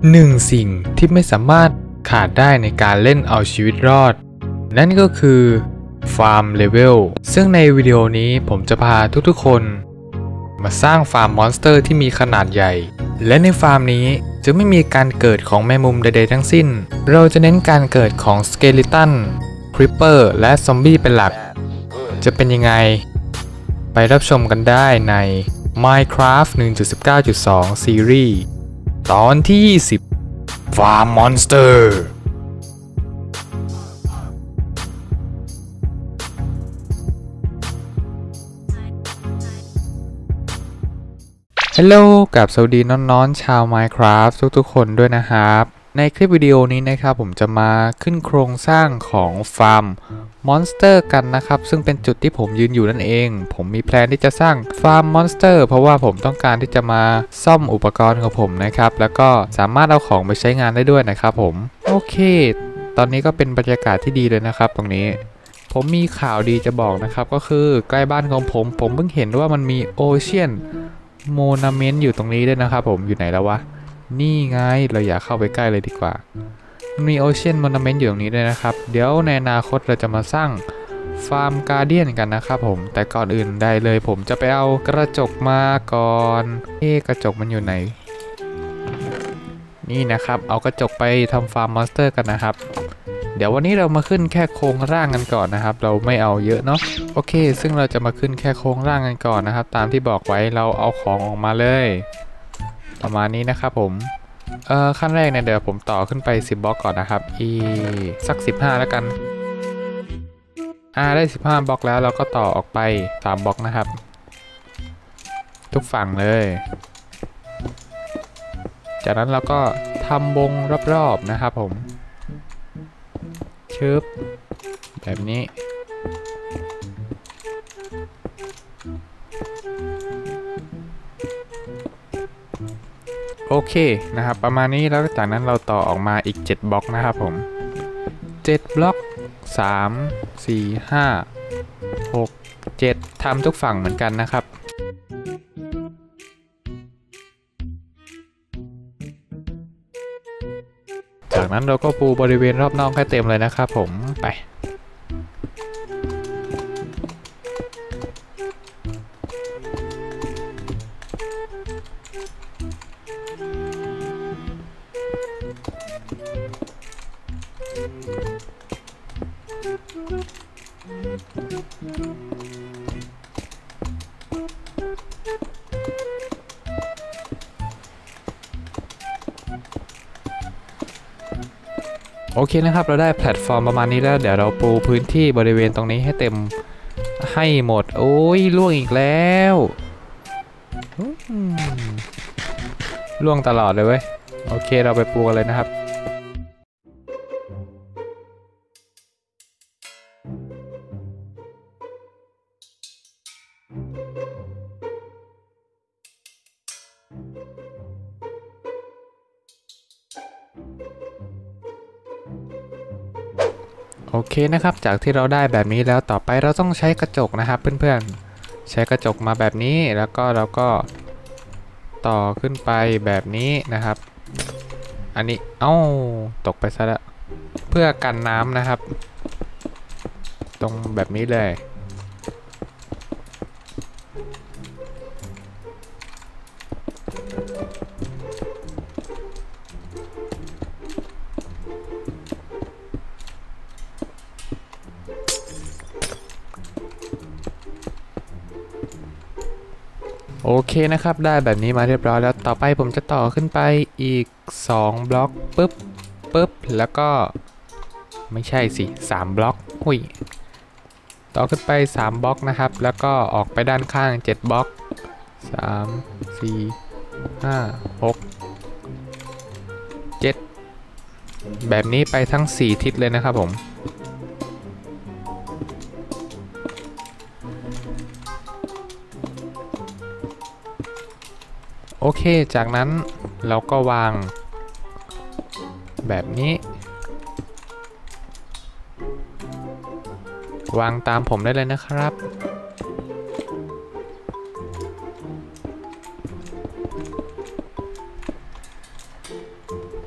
หนึ่งสิ่งที่ไม่สามารถขาดได้ในการเล่นเอาชีวิตรอดนั่นก็คือฟาร์มเลเวลซึ่งในวิดีโอนี้ผมจะพาทุกๆคนมาสร้างฟาร์มมอนสเตอร์ที่มีขนาดใหญ่และในฟาร์มนี้จะไม่มีการเกิดของแมงมุมใดๆทั้งสิ้นเราจะเน้นการเกิดของสเกลิตันคริปเปอร์และซอมบี้เป็นหลักจะเป็นยังไงไปรับชมกันได้ใน Minecraft 1.19.2 ซีรีส์ตอนที่20 Farm Monsterฮัลโหลกับสวัสดีน้องๆชาว Minecraft ทุกๆคนด้วยนะครับในคลิปวิดีโอนี้นะครับผมจะมาขึ้นโครงสร้างของฟาร์มมอนสเตอร์กันนะครับซึ่งเป็นจุดที่ผมยืนอยู่นั่นเองผมมีแพลนที่จะสร้างฟาร์มมอนสเตอร์เพราะว่าผมต้องการที่จะมาซ่อมอุปกรณ์ของผมนะครับแล้วก็สามารถเอาของไปใช้งานได้ด้วยนะครับผมโอเคตอนนี้ก็เป็นบรรยากาศที่ดีเลยนะครับตรงนี้ผมมีข่าวดีจะบอกนะครับก็คือใกล้บ้านของผมเพิ่งเห็นว่ามันมีโอเชียนโมนาเมนต์อยู่ตรงนี้ด้วยนะครับผมอยู่ไหนแล้ววะนี่ไงเราอยากเข้าไปใกล้เลยดีกว่ามีโอเชียนโมนาเมนต์อยู่ตรงนี้ด้วยนะครับเดี๋ยวในอนาคตเราจะมาสร้างฟาร์มการ์เดียนกันนะครับผมแต่ก่อนอื่นได้เลยผมจะไปเอากระจกมาก่อนกระจกมันอยู่ไหนนี่นะครับเอากระจกไปทำฟาร์มมอนสเตอร์กันนะครับเดี๋ยววันนี้เรามาขึ้นแค่โครงร่างกันก่อนนะครับเราไม่เอาเยอะเนาะโอเคซึ่งเราจะมาขึ้นแค่โครงร่างกันก่อนนะครับตามที่บอกไว้เราเอาของออกมาเลยประมาณนี้นะครับผมขั้นแรกเนี่ยเดี๋ยวผมต่อขึ้นไป10บล็อกก่อนนะครับสัก15แล้วกันได้15บล็อกแล้วเราก็ต่อออกไป3บล็อกนะครับทุกฝั่งเลยจากนั้นเราก็ทำวงรอบๆนะครับผมชึบแบบนี้โอเคนะครับประมาณนี้แล้วจากนั้นเราต่อออกมาอีก7บล็อกนะครับผม7บล็อก3 4 5 6 7ทำทุกฝั่งเหมือนกันนะครับจากนั้นเราก็ปูบริเวณรอบนอกให้เต็มเลยนะครับผมไปโอเคนะครับเราได้แพลตฟอร์มประมาณนี้แล้วเดี๋ยวเราปูพื้นที่บริเวณตรงนี้ให้เต็มให้หมดโอ้ยล่วงอีกแล้วล่วงตลอดเลยเว้ยโอเคเราไปปูกันเลยนะครับโอเคนะครับจากที่เราได้แบบนี้แล้วต่อไปเราต้องใช้กระจกนะครับเพื่อนๆใช้กระจกมาแบบนี้แล้วก็เราก็ต่อขึ้นไปแบบนี้นะครับอันนี้ตกไปซะแล้วเพื่อกันน้ำนะครับตรงแบบนี้เลยโอเคนะครับได้แบบนี้มาเรียบร้อยแล้วต่อไปผมจะต่อขึ้นไปอีก2บล็อกปึ๊บแล้วก็ไม่ใช่สิ3บล็อกต่อขึ้นไป3บล็อกนะครับแล้วก็ออกไปด้านข้าง7บล็อก3 4 5 6 7แบบนี้ไปทั้ง4ทิศเลยนะครับผมโอเคจากนั้นเราก็วางแบบนี้วางตามผมได้เลยนะครับ โ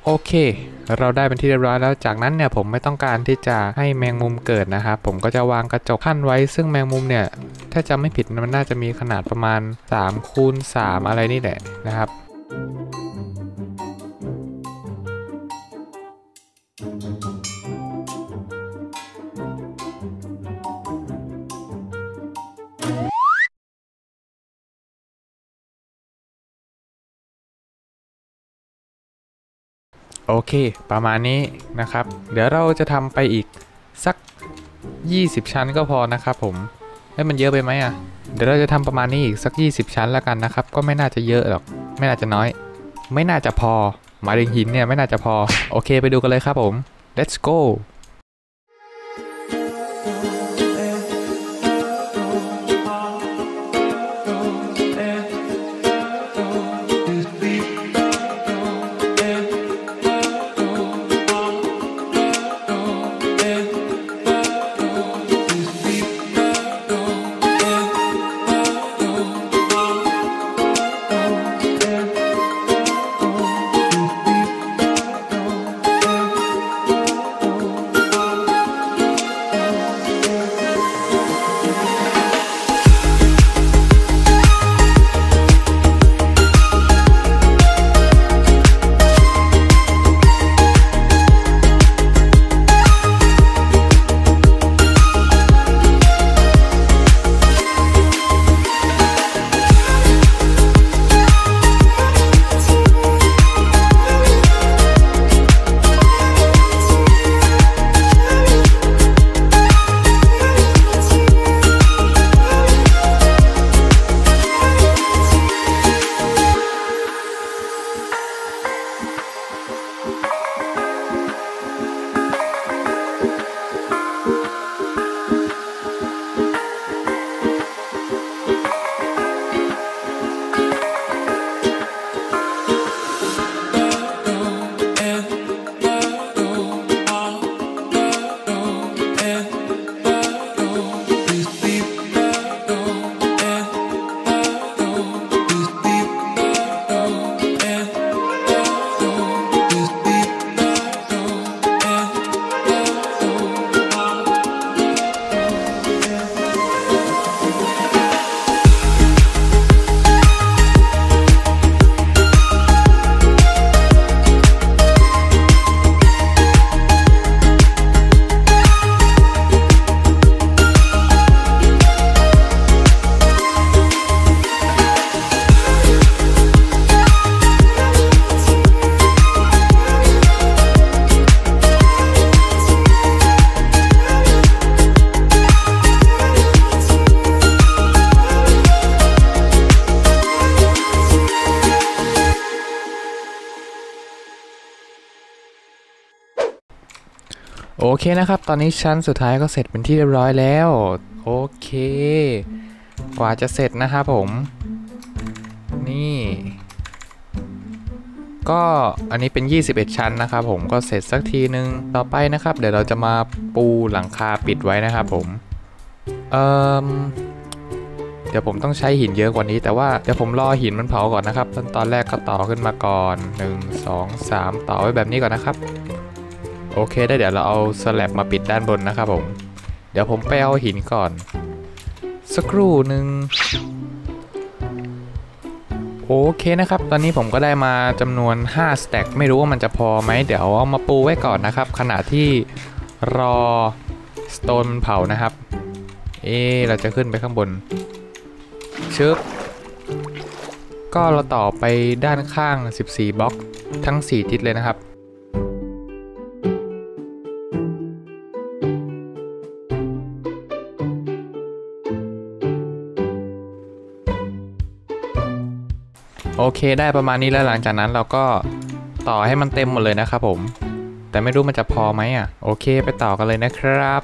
โอเคเราได้เป็นที่เรียบร้อยแล้วจากนั้นเนี่ยผมไม่ต้องการที่จะให้แมงมุมเกิดนะครับผมก็จะวางกระจกขั้นไว้ซึ่งแมงมุมเนี่ยถ้าจำไม่ผิดมันน่าจะมีขนาดประมาณ3 คูณ 3อะไรนี่แหละนะครับโอเคประมาณนี้นะครับเดี๋ยวเราจะทำไปอีกสัก20ชั้นก็พอนะครับผมมันเยอะไปไหมอ่ะเดี๋ยวเราจะทำประมาณนี้อีกสัก20ชั้นแล้วกันนะครับก็ไม่น่าจะเยอะหรอกไม่น่าจะน้อยไม่น่าจะพอหมายถึงหินเนี่ยไม่น่าจะพอโอเคไปดูกันเลยครับผม let's goโอเคนะครับตอนนี้ชั้นสุดท้ายก็เสร็จเป็นที่เรียบร้อยแล้วโอเคกว่าจะเสร็จนะครับผมนี่ก็อันนี้เป็น21ชั้นนะครับผมก็เสร็จสักทีนึงต่อไปนะครับเดี๋ยวเราจะมาปูหลังคาปิดไว้นะครับผมเดี๋ยวผมต้องใช้หินเยอะกว่านี้แต่ว่าเดี๋ยวผมรอหินมันเผาก่อนนะครับตอนแรกก็ต่อขึ้นมาก่อน1 2 3ต่อไว้แบบนี้ก่อนนะครับโอเคได้เดี๋ยวเราเอาสแลบมาปิดด้านบนนะครับผมเดี๋ยวผมไปเอาหินก่อนสักครู่หนึ่งโอเคนะครับตอนนี้ผมก็ได้มาจำนวน5สแต็กไม่รู้ว่ามันจะพอไหมเดี๋ยวเอามาปูไว้ก่อนนะครับขณะที่รอสโตนมันเผานะครับเราจะขึ้นไปข้างบนชึบก็เราต่อไปด้านข้าง14บล็อกทั้ง4ทิศเลยนะครับโอเคได้ประมาณนี้แล้วหลังจากนั้นเราก็ต่อให้มันเต็มหมดเลยนะครับผมแต่ไม่รู้มันจะพอไหมอ่ะโอเคไปต่อกันเลยนะครับ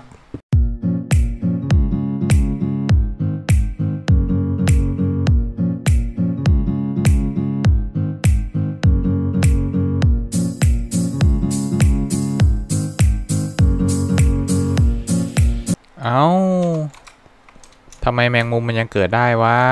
เอ้าทำไมแมงมุมมันยังเกิดได้วะ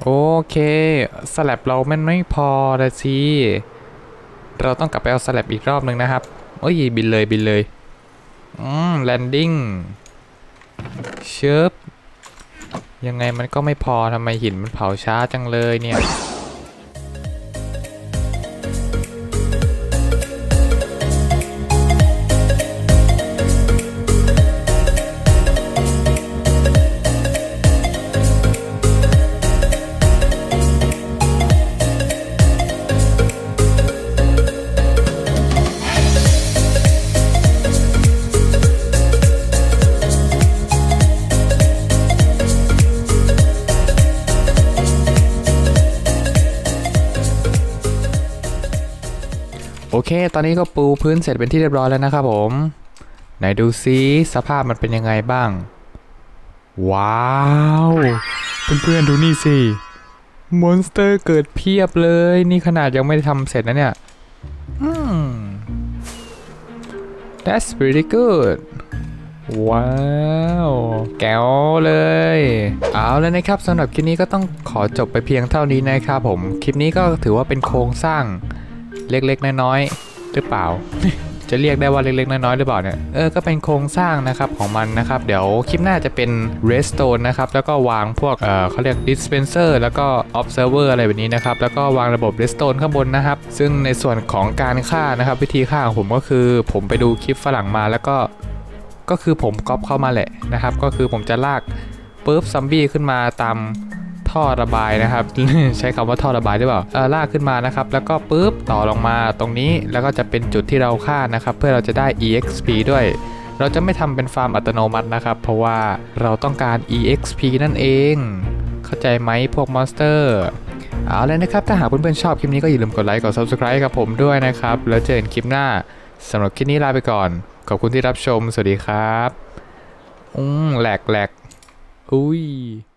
โอเคสแลบเรามันไม่พอละสิเราต้องกลับไปเอาสแลบอีกรอบหนึ่งนะครับโอ้ยบินเลยแลนดิ้งเชิบยังไงมันก็ไม่พอทำไมหินมันเผาช้าจังเลยเนี่ยโอเคตอนนี้ก็ปูพื้นเสร็จเป็นที่เรียบร้อยแล้วนะครับผมไหนดูซิสภาพมันเป็นยังไงบ้างว้าวเพื่อนๆดูนี่สิมอนสเตอร์เกิดเพียบเลยนี่ขนาดยังไม่ได้ทำเสร็จนะเนี่ยThat's pretty good ว้าวแก้วเลยเอาแล้วนะครับสำหรับคลิปนี้ก็ต้องขอจบไปเพียงเท่านี้นะครับผมคลิปนี้ก็ถือว่าเป็นโครงสร้างเล็กๆน้อยๆหรือเปล่า จะเรียกได้ว่าเล็กๆน้อยๆหรือเปล่าเนี่ยก็เป็นโครงสร้างนะครับของมันนะครับเดี๋ยวคลิปหน้าจะเป็น redstone นะครับแล้วก็วางพวกเขาเรียก dispenser แล้วก็ observer อะไรแบบนี้นะครับแล้วก็วางระบบ redstone ข้างบนนะครับซึ่งในส่วนของการฆ่านะครับวิธีฆ่าของผมก็คือผมไปดูคลิปฝรั่งมาแล้วก็คือผมก๊อปเข้ามาแหละนะครับก็คือผมจะลากปุ๊บซอมบี้ขึ้นมาตามท่อระบายนะครับ ใช้คำว่าท่อระบายหรือเปล่าลากขึ้นมานะครับแล้วก็ปุ๊บต่อลงมาตรงนี้แล้วก็จะเป็นจุดที่เราฆ่านะครับเพื่อเราจะได้ EXP ด้วยเราจะไม่ทำเป็นฟาร์มอัตโนมัตินะครับเพราะว่าเราต้องการ EXP นั่นเองเข้าใจไหมพวกมอนสเตอร์เอาเลยนะครับถ้าหากเพื่อนๆชอบคลิปนี้ก็อย่าลืมกดไลค์กด Subscribe กับผมด้วยนะครับแล้วเจอกันคลิปหน้าสำหรับคลิปนี้ลาไปก่อนขอบคุณที่รับชมสวัสดีครับแหลกอุ้ย